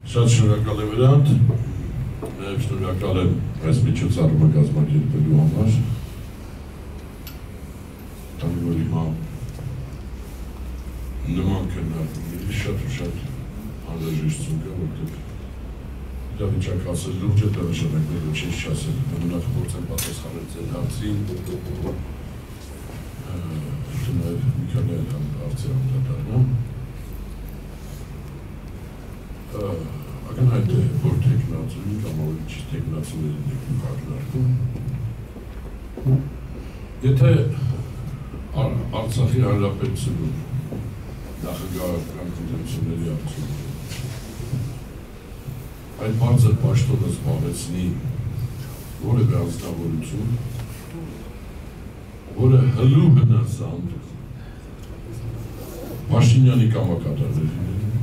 Շատ շնորհակալ եմ Վրանդ, նաև շնորհակալ եմ այս միջոցառումը կազմակերպելու համար, քանի որ հիմա նման քննարկումների շատ ու շատ անհրաժեշտություն կա, որտեղ իրավիճակ ասել լուրջ է, դա նշանակում է ոչ ինչ չասել, մենակ փորձեմ պատասխանել ձեր հարցին, նաև մի քանի այլ հարցեր անդրադառնամ։ Ակնհայտ է, որ թեկնածուին կամ ավելի թեկնածուներին եք քննարկում։ Եթե Արցախի Հանրապետությունում նախագահական ընտրությունների արդյունքում այդ բարձր պաշտոնը զբաղեցնի որևէ անձնավորություն, որը հլու հնարզանդ Փաշինյանի կամակատարներին,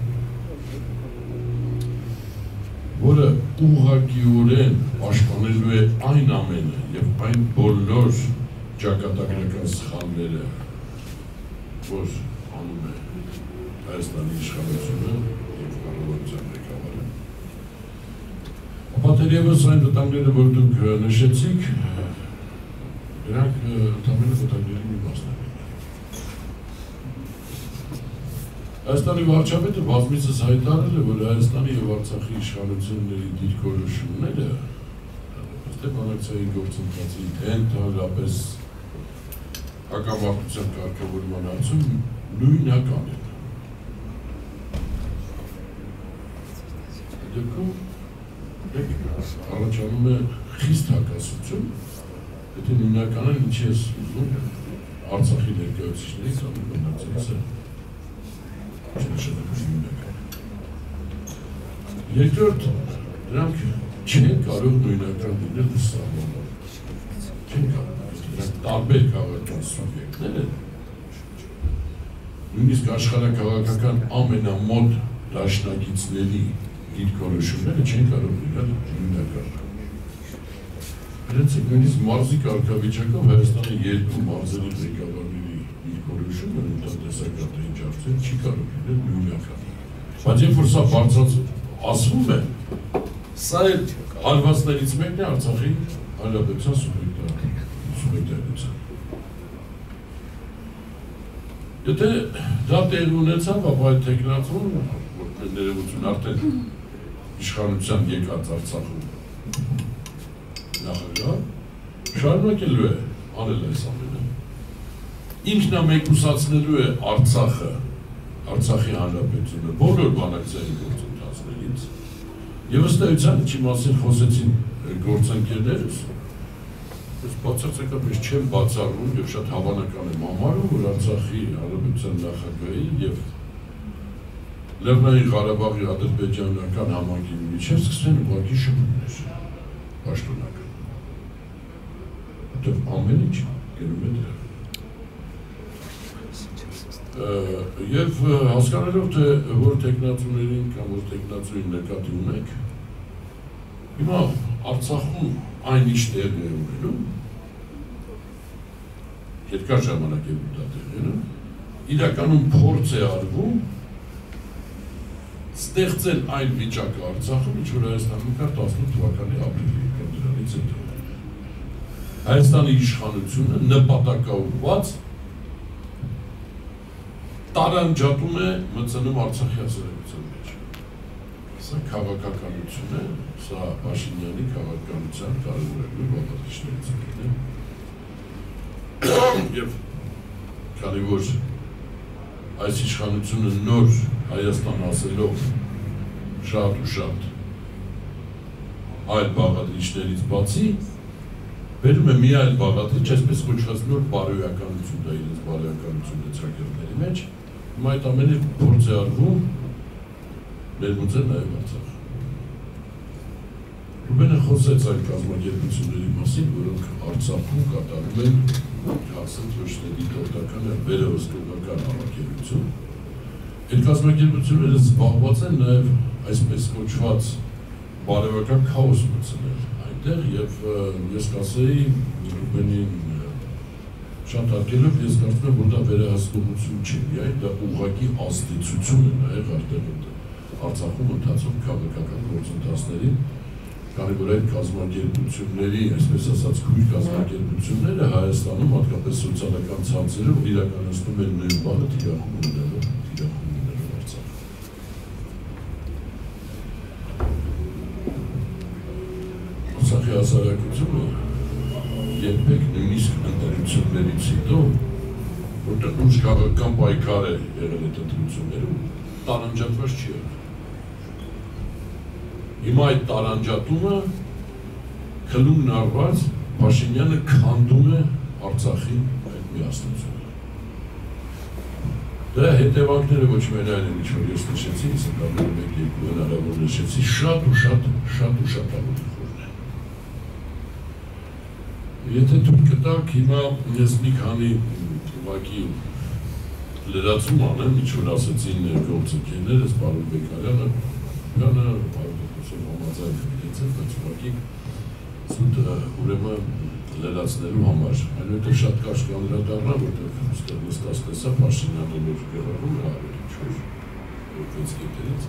որը ուղղակիորեն պաշտպանելու է այն ամենը և այն բոլոր ճակատագրական սխալները, որ անում է Հայաստանի իշխանությունը և կառավարության ղեկավարը։ Ապա թերևս այն վտանգները, որ դուք նշեցիք, դրանք ընդամենը վտանգների մի մասն են։ Հայաստանի վարչապետը բազմիցս հայտարարել է, որ Հայաստանի և Արցախի իշխանությունների դիրքորոշումները ըստ բանակցային գործընթացի ընդհանրապես հակամարտության կարգավորման հարցում նույնական են։ Դեպքում առաջանում է խիստ հակասություն, եթե նույնական են ինչի ես ուզում Արցախի ներկայացուցիչներից կամ բնակչությունից է։ Երկրորդ, դրանք չեն կարող նույնական լինել սահմանով, չեն կարող, դրանք տարբեր քաղաքական սուբյեկտներ են, նույնիսկ աշխարհաքաղաքական ամենամոտ դաշնակիցների դիրքորոշումները չեն կարող լինել նույնական։ Իրենց նույնիսկ մարզի կարգավիճակով Հայաստանի երկու մարզերի ղեկավարների դիրքորոշումը տնտեսական ինչ արդեն չի կարող լինել նույնական։ Բայց երբ որ սա բարձրաց ասվում է, սա էլ հարվածներից մեկն է Արցախի Հանրապետության սուբյեկտայնության։ Եթե դա տեղի ունեցավ, ապա այդ թեկնածուն, որ ներողություն արդեն իշխանության եկած Արցախում նախագահ, շարունակելու է անել այս ամենը։ Ինքնամեկուսացնելու է Արցախը, Արցախի Հանրապետությունը բոլոր բանակցային գործընթացներից և ըստ էության ինչի մասին խոսեցին գործընկերներս, ես բացարձակապես չեմ բացառում և շատ հավանական եմ համարում, որ Արցախի Հանրապետության նախագահի և Լեռնային Ղարաբաղի ադրբեջանական համայնքի միջև սկսեն ուղղակի շփումներ պաշտոնական։ Որտեղ ամեն ինչ գնում է դրան։ Եվ հասկանալով, թե որ թեկնածուներին կամ որ թեկնածուին նկատի ունեք, հիմա Արցախում այն ինչ տեղի է ունենում, երկար ժամանակ է դա տեղի ունենում, իրականում փորձ է արվում ստեղծել այն վիճակը Արցախում, ինչ որ Հայաստանում կար 18 թվականի ապրիլի կամ դրանից հետո։ Հայաստանի իշխանությունը նպատակաուղղված տարանջատում է մտցնում Արցախի հասարակության մեջ։ Սա քաղաքականություն է, սա Փաշինյանի քաղաքականության կարևորագույն բաղադրիչներից մեկն է։ Եվ քանի որ այս իշխանությունը նոր Հայաստան ասելով շատ ու շատ այլ բաղադրիչներից բացի, բերում է մի այլ բաղադրիչ, այսպես կոչված նոր բարոյականություն, դա իրենց բարոյականությունը ծրագրերի մեջ, հիմա այդ ամենը փորձ է արվում ներմուծել նաև Արցախ։ Ռուբենը խոսեց այդ կազմակերպությունների մասին, որոնք Արցախում կատարում են հասած ոչ թե դիտորդական, այլ վերահսկողական համակերպություն։ Այդ կազմակերպությունները զբաղված են նաև այսպես կոչված բարոյական քաոս մտցնել այնտեղ և ես կասեի Ռուբենին շատ արգելով, ես կարծում եմ, որ դա վերահսկողություն չի, միայն դա ուղղակի ազդեցություն է նաև Արցախում ընթացող քաղաքական գործընթացներին, քանի որ այդ կազմակերպությունների, այսպես ասած, քույր կազմակերպությունները Հայաստանում հատկապես սոցիալական ցանցերով իրականացնում են նույն բանը թիրախում ունենալով Արցախ։ Արցախի հասարակությունը երբեք նույնիսկ ընտրություններից հետո, որտեղ ուժ քաղաքական պայքար է եղել այդ ընտրություններում, տարանջատված չի եղել։ Հիմա այդ տարանջատումը քլումն արված Փաշինյանը քանդում է Արցախի այդ միասնությունը։ Դրա հետևանքները ոչ միայն այն են, ինչ որ ես նշեցի, սակայն մեկ-երկու հնարավոր նշեցի, շատ ու շատ ալուխորն են։ Եթե թույլ կտաք, հիմա ես մի քանի ուղղակի լրացում անեմ, ինչ որ ասեցին գործընկերներս, պարոն Բեկարյանը, համաձայն գիտեցել, բայց ուղղակի սուտ ուրեմն լրացնելու համար, այնուհետև շատ կարճ կանրադառնա, որտեղ ուստեղ նստած տեսա Փաշինյանը որ գեղարում է արել ինչ-որ որպես կետերից։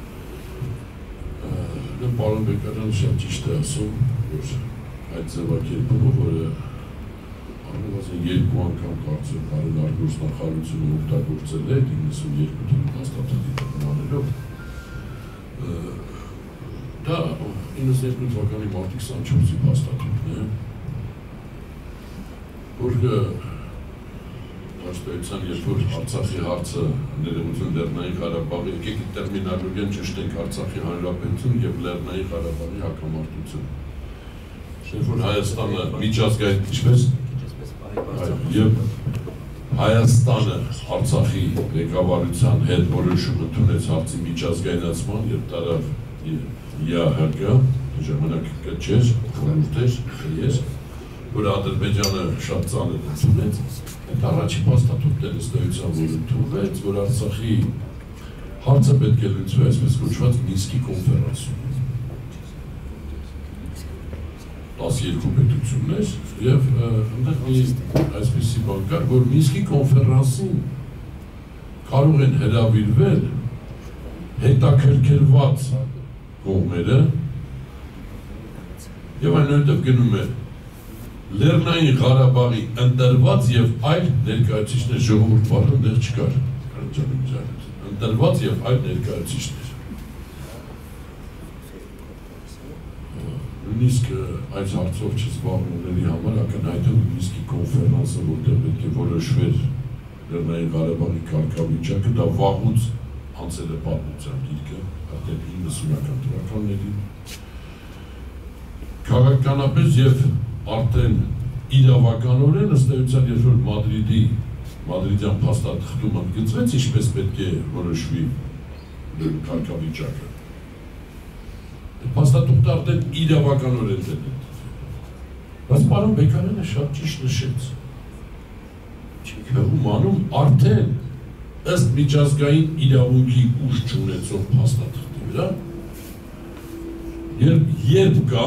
Պարոն Բեկարյանը շատ ճիշտ է ասում, որ այդ ձևակերպումը, որը առնվազն երկու անգամ կարծեմ պարոն արտգործնախարարությունը օգտագործել է 92 թվականի հաստատադիտական անելով, դա 92 թվականի մարտի 24-ի հաստատությունն է, որ դաշտայության երբ որ Արցախի հարցը ներողություն Լեռնային Ղարաբաղի, եկեք տերմինոլոգիան ճշտենք Արցախի Հանրապետություն եւ Լեռնային Ղարաբաղի հակամարտություն։ Երբ որ Հայաստանը միջազգային ինչպես եւ Հայաստանը Արցախի ղեկավարության հետ որոշում ընդունեց հարցի միջազգայնացման եւ տարավ ԵԱՀԿ, ժամանակ կչեր, խորհուրդեր, ես, որ Ադրբեջանը շատ ծանր ընդունեց, այդ առաջի փաստաթուղթերը ըստեյության որ ընդունվեց, որ Արցախի հարցը պետք է լուծվի այսպես կոչված Մինսկի կոնֆերանսում։ 12 պետություններ եւ այնտեղ մի այսպիսի բան կար, որ Մինսկի կոնֆերանսին կարող են հրավիրվել հետաքրքրված կողմերը եւ այնուհետեւ գնում է Լեռնային Ղարաբաղի ընտրված եւ այլ ներկայացուցիչներ ժողովուրդ բառը դեռ չկար ընտրված եւ այլ ներկայացուցիչներ նույնիսկ այս հարցով չզբաղվողների համար ակնհայտ է Մինսկի կոնֆերանսը, որտեղ պետք է որոշվեր Լեռնային Ղարաբաղի կարգավիճակը, դա վաղուց անցել է պատմության գիրկը, արդեն 90-ական թվականներին։ Քաղաքականապես եւ արդեն իրավականորեն ըստ էության, երբ որ Մադրիդյան փաստաթղթում ընդգծվեց, ինչպես պետք է որոշվի կարգավիճակը։ Փաստաթուղթը արդեն իրավականորեն դեպի։ Բայց պարոն Բեկարյանը շատ ճիշտ նշեց։ Չգիտեմ անում արդեն ըստ միջազգային իրավունքի ուժ չունեցող փաստաթղթի վրա, երբ կա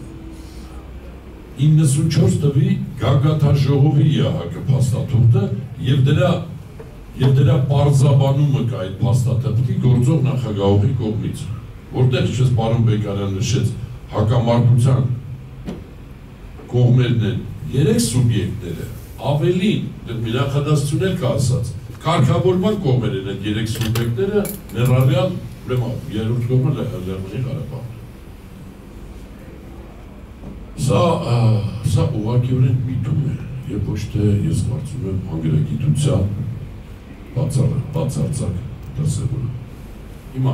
94 թվականի գագաթաժողովի ԵԱՀԿ փաստաթուղթը եւ դրա պարզաբանումը կա այդ փաստաթղթի գործող նախագահողի կողմից, որտեղ ինչպես պարոն Բեկարյանը նշեց, հակամարտության կողմերն են 3 սուբյեկտները, ավելին, մի նախադասություն էլ կա ասած, կարգավորման կողմերն են 3 սուբյեկտները, ներառյալ երրորդ կողմը Լեռնային Ղարաբաղն է։ Սա ուղղակիորեն միտում է, եւ ոչ թե ես կարծում եմ անգրագիտության բացարձակ դրսևորում։ Հիմա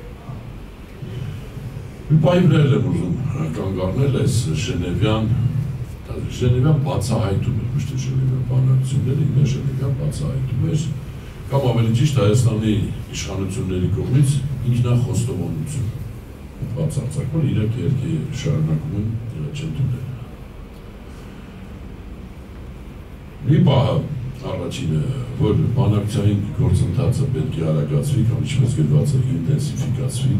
մի պահի վրա եմ ուզում կանգ առնել այս Ժնևյան բացահայտում էր, ոչ թե Ժնևյան բանակցությունները, ինքը Ժնևյան բացահայտում էր, կամ ավելի ճիշտ Հայաստանի իշխանությունների կողմից ինքնախոստովանություն բացարձակ, որ իրենք երկի շարունակում են չընդունել։ Մի պահը առաջինը, որ բանակցային գործընթացը պետք է արագացվի կամ ինչպես գրված է ինտենսիվիկացվի,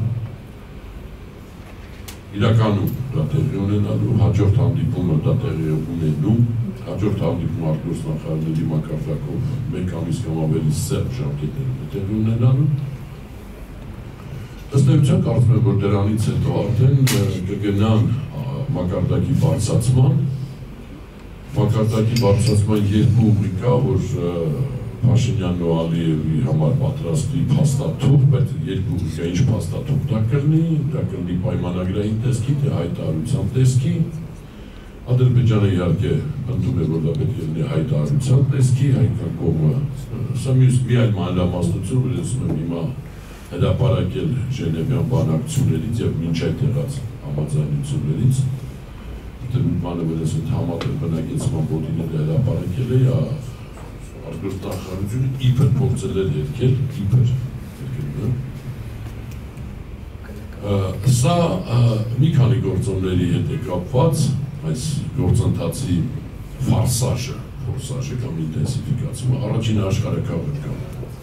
իրականում դա տեղի ունենալու, հաջորդ հանդիպումը դա տեղի ունենում, հաջորդ հանդիպումը արտգործնախարարների մակարդակով մեկ ամիս կամ ավելի սերտ ժամկետներում է տեղի ունենալու Ըստեղծության կարծում եմ, որ դրանից հետո արդեն կգնան մակարդակի բարձրացման երկու ուղի կա, որ Փաշինյանն ու Ալիևի համար պատրաստի փաստաթուղթ, բայց երկու ուղի կա, ինչ փաստաթուղթ դա կլինի պայմանագրային տեսքի, թե հայտարարության տեսքի։ Ադրբեջանը իհարկե ընդունում է, որ դա պետք է լինի հայտարարության տեսքի, հայկական կողմը, սա մի այլ մանրամասնություն, որ ես ուզում եմ հիմա հրապարակել Ժնևյան բանակցություններից եւ մինչև եղած համաձայնություններից, որտեղ մի բանը, որ ես համատեղ բնակեցման բոդիները հրապարակել է, արտգործնախարարությունը իբր փորձել էր երկել, Սա մի քանի գործոնների հետ է կապված, այս գործընթացի ֆորսաժը կամ ինտենսիվիկացումը, առաջին աշխարհակաղը կամ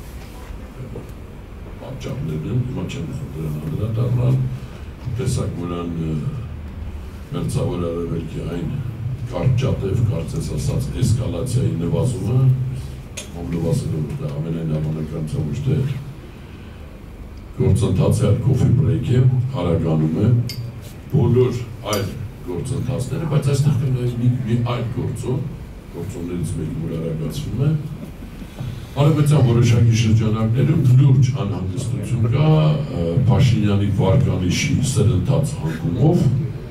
պատճառներն են, հիմա չեմ ուզում դրան անդրադառնալ, տեսակ որան մերձավոր արևելքի այն կարճատև, կարծես ասած, էսկալացիայի նվազումը, նվազելով դա ամենայն հավանականությամբ ոչ թե գործընթացը այլ կոֆի բրեյք է, հարագանում է, բոլոր այլ գործընթացները, բայց այստեղ կա մի այլ գործոններից մեկը, որ արագացվում է, արևմտյան որոշակի շրջանակներում լուրջ անհանգստություն կա Փաշինյանի վարկանիշի սրընթաց հանգումով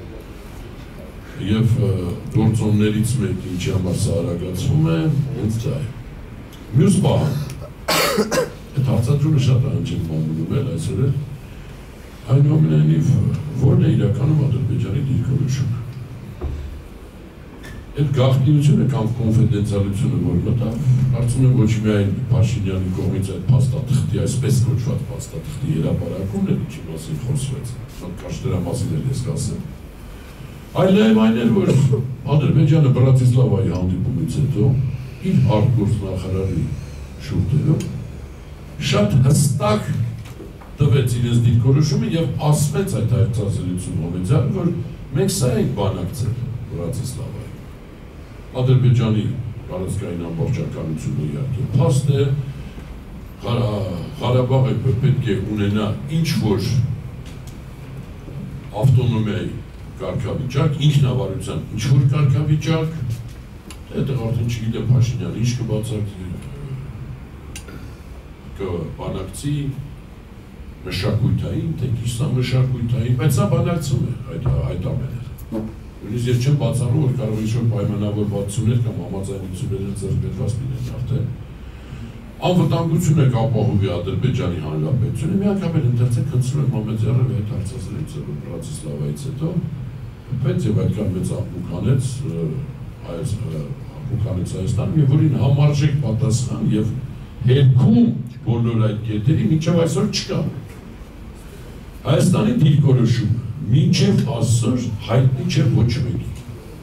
եւ գործոններից մեկը, ինչի համար սա արագացվում է, հենց դա է։ Մյուս բան, այդ հարցադրումը շատ անջին մամուլում է, այսօր էլ, այնուամենայնիվ, որն է իրականում Ադրբեջանի դիրքորոշումը։ Այդ գաղտնիությունը կամ կոնֆիդենցիալությունը, որ մտավ, կարծում եմ ոչ միայն Փաշինյանի կողմից այդ փաստաթղթի, այսպես կոչված փաստաթղթի հրապարակումն է, ինչի մասին խոսվեց, կարճ դրա մասին էլ ես կասեմ, այլ նաև այն էր, որ Ադրբեջանը Բրատիսլավայի հանդիպումից հետո իր արտգործնախարարի շուրթերով շատ հստակ տվեց իրենց դիրքորոշումը եւ ասվեց այդ հայտարարություն Հովեձյանը, որ մենք սա ենք բանակցել Բրատիսլավայի։ Ադրբեջանի տարածքային ամբողջականությունը իհարկե փաստ է, Ղարաբաղը պետք է ունենա ինչ-որ ավտոնոմիայի կարգավիճակ, ինքնավարության ինչ-որ կարգավիճակ, այդտեղ արդեն չգիտեմ Փաշինյանը ինչ կբացատրի, կբանակցի մշակույթային, թե քիչ սա մշակույթային, բայց սա բանակցում է այդ ամենը։ Նույնիսկ ես չեմ բացառում, որ կարող է ինչ-որ պայմանավորվածություններ կամ համաձայնություններ ձեռք բերված լինեն արդեն։ Անվտանգությունը կապահովի Ադրբեջանի Հանրապետությունը, միանգամայն ընդարձակ խնդրում եմ Մամեդյարովի հետ հարցազրույցը Բրատիսլավայից հետո, բայց եւ այդքան մեծ ապուկանեց Հայաստան, եւ որին համարժեք պատասխան եւ հերքում բոլոր այդ կետերի մինչև այսօր չկա։ Հայաստանի դիրքորոշումը մինչև այսօր հայտնի չէ ոչ մեկի։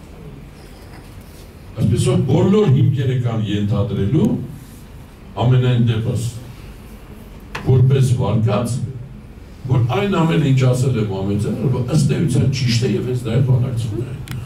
Այսպես որ բոլոր հիմքերը կան ենթադրելու ամենայն դեպս որպես վարկած, որ այն ամենը ինչ ասել է Մամեդյանը, ըստ էության ճիշտ է եւ հենց դա է բանակցվում է։